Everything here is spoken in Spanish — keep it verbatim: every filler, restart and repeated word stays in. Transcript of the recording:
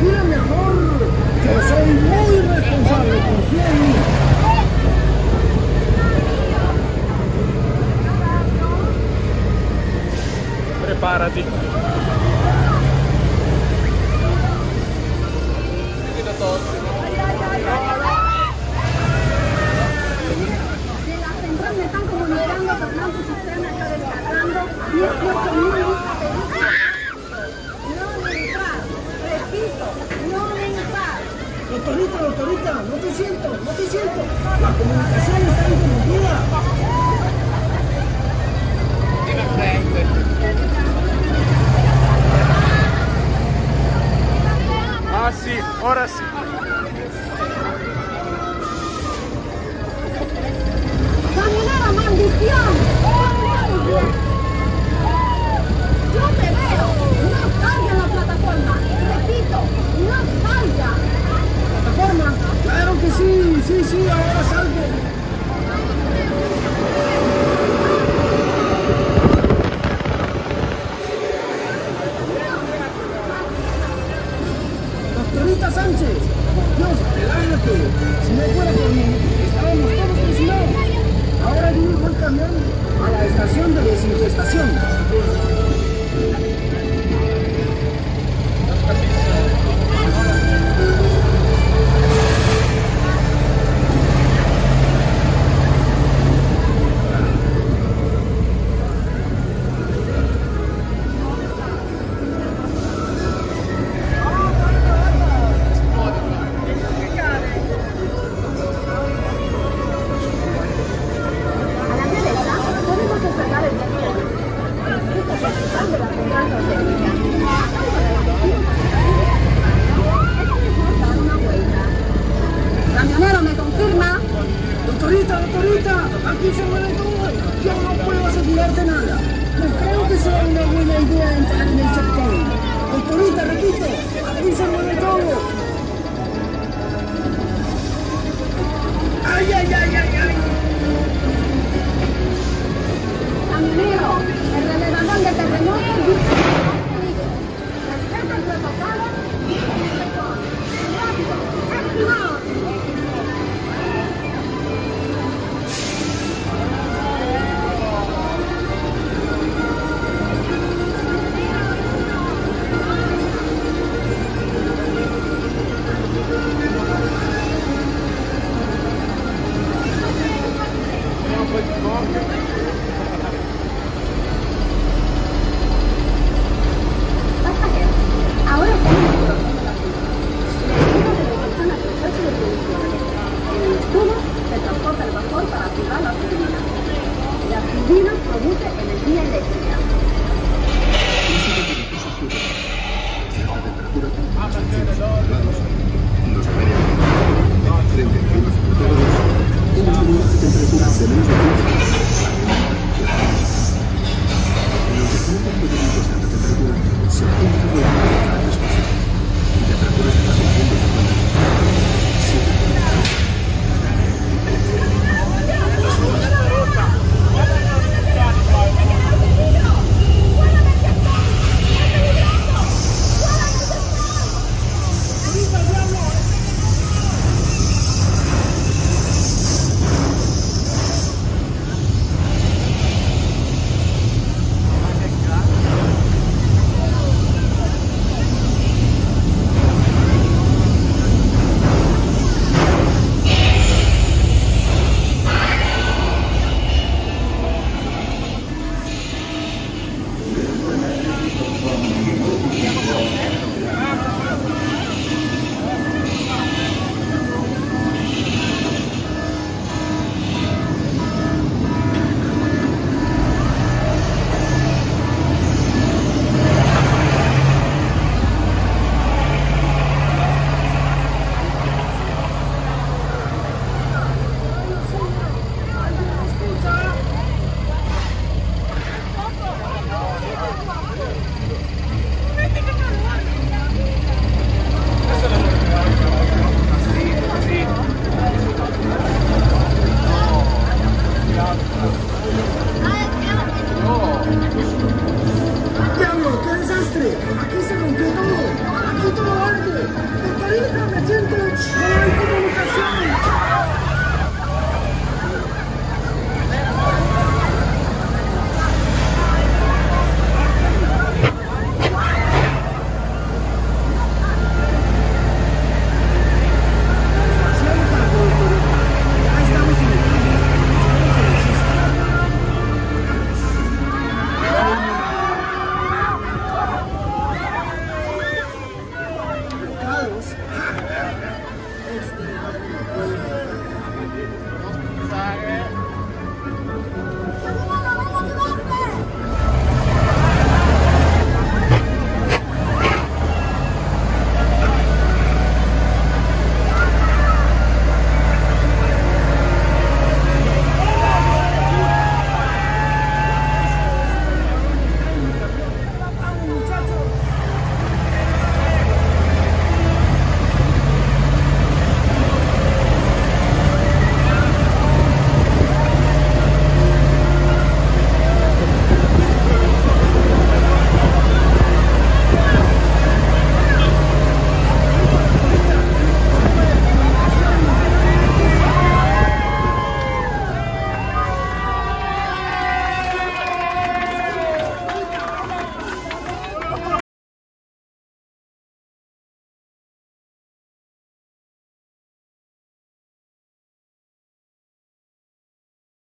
tranquila, mi amor. Yo soy muy responsable, confía en mí. Prepárate. De la central me están comunicando, Fernando, su sistema está descargando dieciocho mil vistas. No me paz, repito, no me paz. Doctorita, doctorita, no te siento, no te siento. La comunicación está interrumpida. Ah, sí, ahora sí. ¡Camionera, maldición! ¡Yo te veo! ¡No salga en la plataforma! Repito, no salga. ¿Plataforma? Claro que sí, sí, sí, ahora salgo. Doctorita Sánchez, Dios, relájate. Si no fuera por mí, estábamos todos presionados. Ahora dirijo el camión a la estación de desinfestación. Camionero, ¿me confirma? Doctorita, doctorita, aquí se mueve todo. Yo no puedo asegurarte nada. No creo que sea una buena idea entrar en el checkpoint. Doctorita, repito, aquí se mueve todo. ¡Ay, ay, ay, ay, ay! Camionero, el relevador de terremoto dice respeta el protocolo y rápido, activado. Pasajeros, ahora estamos en la medida de reducción al proceso de producción. En los tubos se transporta el vapor para activar la turbina. La turbina produce energía eléctrica. ¡Diablo, qué desastre! ¡Aquí